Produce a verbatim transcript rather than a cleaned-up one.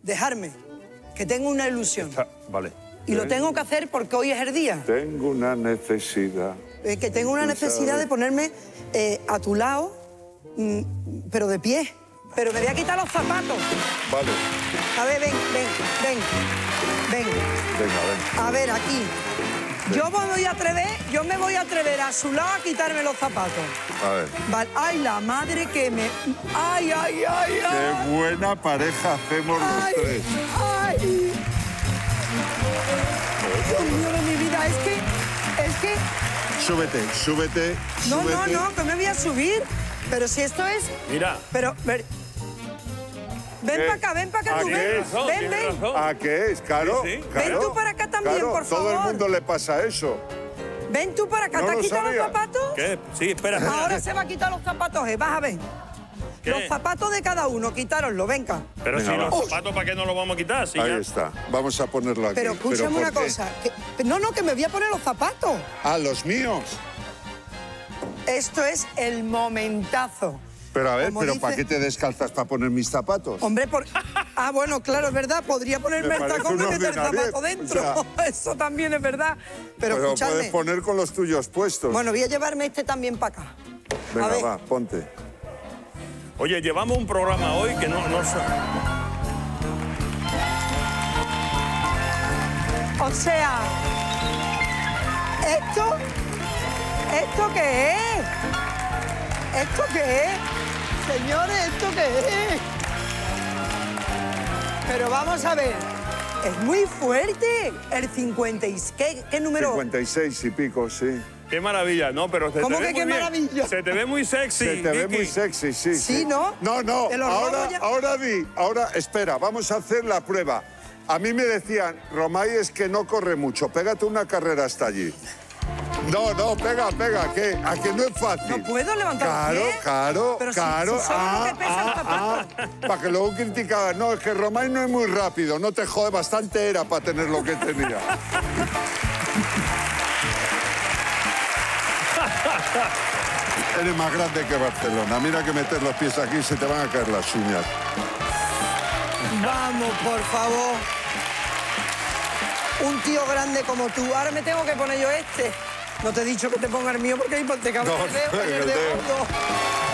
dejarme, que tengo una ilusión. Está, vale. Y lo tengo que hacer porque hoy es el día. Tengo una necesidad. Eh, que tengo una necesidad de ponerme eh, a tu lado, mm, pero de pie. Pero me voy a quitar los zapatos. Vale. A ver, ven, ven, ven. Ven. Venga, ven. A ver, aquí. Yo me voy a atrever, yo me voy a atrever a su lado a quitarme los zapatos. A ver. Vale. Ay, la madre que me... Ay, ay, ay, ay. Qué buena pareja hacemos Ay, los tres. ay. Dios mío de mi vida, es que... Es que... Súbete, súbete, No, súbete. no, no, que me voy a subir. Pero si esto es... Mira. Pero... ver- Ven ¿Qué? para acá, ven para acá, ¿A tú, qué ven. es? razón, Ven, tiene ven. razón. ¿A qué es? Claro, Sí, sí. claro. Ven tú para acá también, Claro, por todo el favor. mundo le pasa eso. Ven tú para acá, No ¿te has lo quitado los sabía. zapatos? ¿Qué? Sí, espera, espera. Ahora se va a quitar los zapatos, eh, vas a ver. ¿Qué? Los zapatos de cada uno, quitároslo, venga. Pero Venga, si va. los zapatos, ¿para qué no los vamos a quitar? Si Ahí ya- está. Vamos a ponerlo aquí. Pero escúchame ¿por una qué? cosa. que- no, no, que me voy a poner los zapatos. Ah, los míos. Esto es el momentazo. Pero a ver, Como ¿pero dice- para qué te descalzas para poner mis zapatos? Hombre, por... Ah, bueno, claro, es verdad. Podría ponerme Me el parece tacón y un meter el ordinario, zapato dentro. o Eso también es verdad. Pero, Pero lo escuchadme. puedes poner con los tuyos puestos. Bueno, voy a llevarme este también para acá. a Venga, ver. va, ponte. Oye, llevamos un programa hoy que no... no sa- O sea, ¿esto? ¿Esto qué es? ¿Esto qué es? Señores, ¿esto qué es? Pero vamos a ver, es muy fuerte. El cincuenta y seis, ¿qué, qué número? cincuenta y seis y pico, sí. Qué maravilla, ¿no? Pero se ¿Cómo te ve que muy qué bien. maravilla? Se te ve muy sexy, Se te ve Vicky. muy sexy, sí, sí. Sí, ¿no? No, no, Te los ahora, robo ya. ahora di, ahora, espera, vamos a hacer la prueba. A mí me decían, Romay es que no corre mucho, pégate una carrera hasta allí. No, no, pega, pega, ¿qué? ¿A que no es fácil? No puedo levantar Claro, los pies. claro, Pero si- claro. si solo lo que pesa el zapato. Para que luego criticaban, no, es que Romay no es muy rápido, no te jode, bastante era para tener lo que tenía. Eres más grande que Barcelona. Mira que meter los pies aquí se te van a caer las uñas. Vamos, por favor. Un tío grande como tú. Ahora me tengo que poner yo este. No te he dicho que te ponga el mío porque ahí te cabe No, el dedo, el el dedo dedo. gordo.